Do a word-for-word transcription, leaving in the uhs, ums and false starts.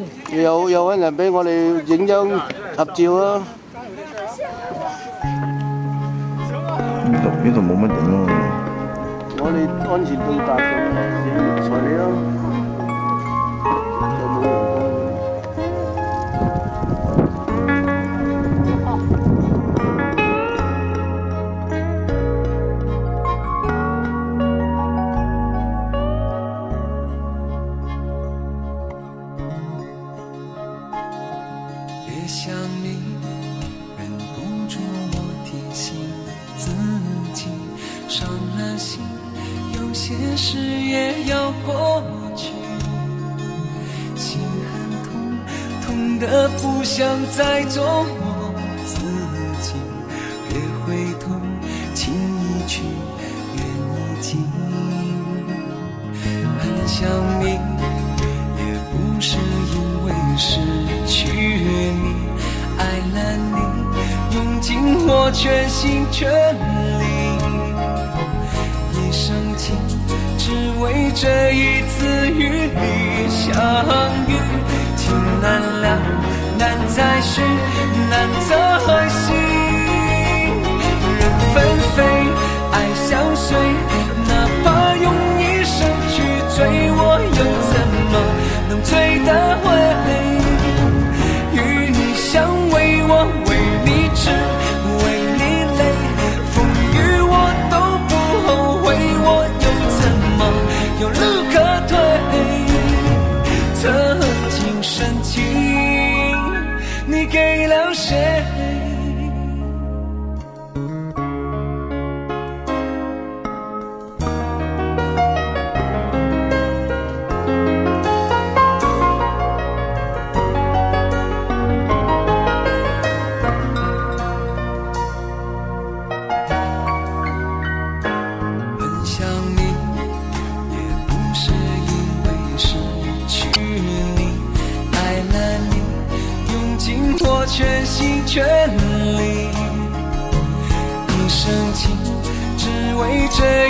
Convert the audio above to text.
有有揾人俾我哋影張合照啊！ 呢度呢度冇乜影咯。 我哋安全到達嘅，材料就冇用。 别想你，忍不住我提醒自己，伤了心，有些事也要过去。心很痛，痛得不想再做我自己。别回头，情已去，缘已尽。很想你，也不是因为失去你。 爱了你，用尽我全心全力，一生情，只为这一次与你相遇。情难了，难再续，难再续。人纷飞，爱相随，哪怕用一生去追，我又怎么能追得回？ 想为我为你痴，为你累，风雨我都不后悔，我又怎么有路可退？曾经深情，你给了谁？ 全心全力，一生情，只为这